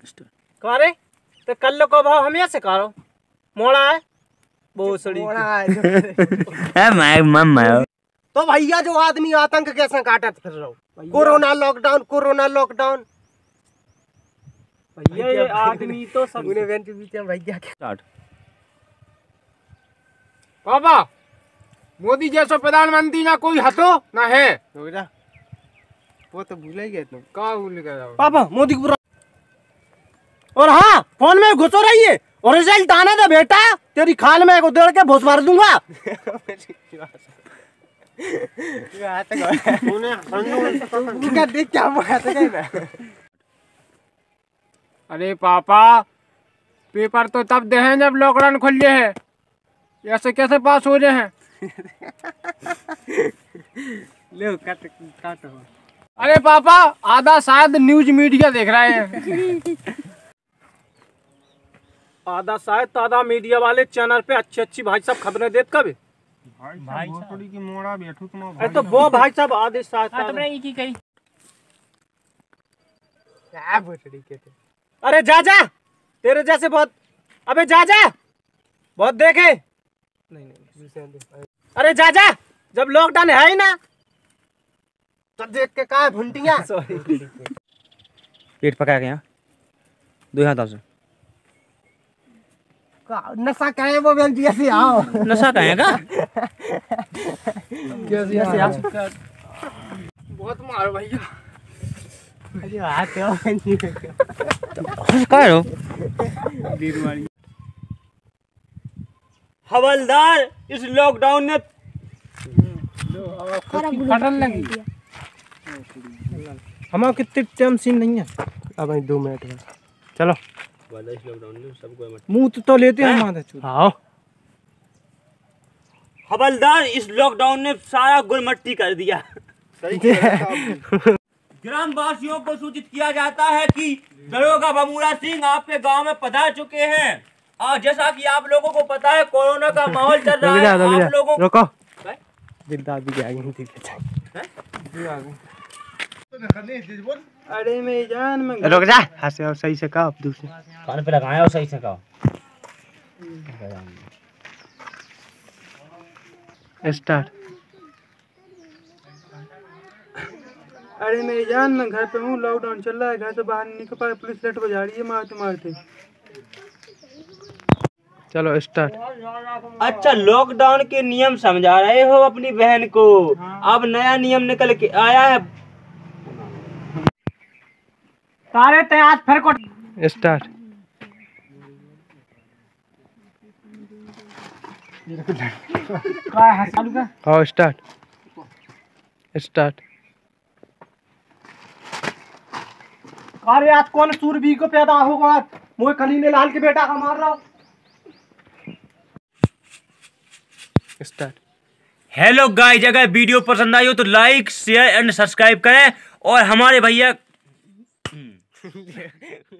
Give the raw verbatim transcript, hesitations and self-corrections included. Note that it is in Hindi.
करे तो कल को भाव हम ऐसे करो मोड़ा है वो सड़ी मोड़ा है मैं मम्मा तो भैया जो आदमी आतंक कैसे काटत फिर रहो कोरोना लॉकडाउन कोरोना लॉकडाउन भैया ये आदमी तो सब उन्हें वेंट बीच में भैया के स्टार्ट बाबा मोदी जैसा प्रधानमंत्री ना कोई हतो ना है वो तो भूल ही गए तुम कहाँ भूल गए पापा मोदी को और हाँ फोन में घुसो रही है और रिजल्ट आने दे बेटा तेरी खाल में उधेड़ के भूस मार दूंगा देख क्या अरे पापा पेपर तो तब दे हैं जब लॉकडाउन खुले है ऐसे कैसे पास हो रहे हैं ले काट काट अरे पापा आधा शायद न्यूज मीडिया देख रहे हैं आधा शायद तादा मीडिया वाले चैनल पे अच्छी अच्छी भाई साहब खबरें देते कभी भाई थोड़ी की मोड़ा बैठो तुम अरे तो वो भाई साहब आधे शायद तुमने ये की कही क्या भोसड़ी के थे अरे जा जा तेरे जैसे बहुत अबे जा जा बहुत देखे नहीं नहीं अरे जा जा जब लॉकडाउन है ही ना तब देख के कहा भुंटियां सॉरी पेट पका के यहाँ दो हाथों से नशा कहे वो बेंच ऐसे आओ नशा कहेगा कैसे ऐसे आ बहुत मारो भैया अरे हाथ हो कह रहे हो हवलदार इस लॉकडाउन ने फटन लगी हमारा कितने टाइम सीन नहीं है अब भाई दो मिनट में चलो मुंह तो लेते हैं हाँ हवलदार इस लॉकडाउन ने सारा गुलमट्टी कर दिया ग्राम वासियों को सूचित किया जाता है कि दरोगा बमूरा सिंह आपके गांव में पधार चुके हैं और जैसा कि आप लोगों को पता है कोरोना का माहौल चल रहा है आप लोगों रुको दादी के आगे नहीं अरे मैं जान में रुक जा हंसे और सही से कहो दूसरे कान पे लगाया और सही से कहो स्टार्ट अरे मेरी जान मैं घर पे हूँ लॉकडाउन चल रहा है घर से बाहर नहीं निकल पाए पुलिस लट बजा रही है मारते मारते चलो स्टार्ट अच्छा लॉकडाउन के नियम समझा रहे हो अपनी बहन को अब नया नियम निकल के आया है तारे ते आज फिर को स्टार्ट हाँ स्टार्ट स्टार्ट अरे आज कौन सूरबीर को पैदा होगा मोए कलीने लाल के बेटा का मार रहा हूँ स्टार्ट हेलो गाइस अगर वीडियो पसंद आई हो तो लाइक शेयर एंड सब्सक्राइब करें और हमारे भैया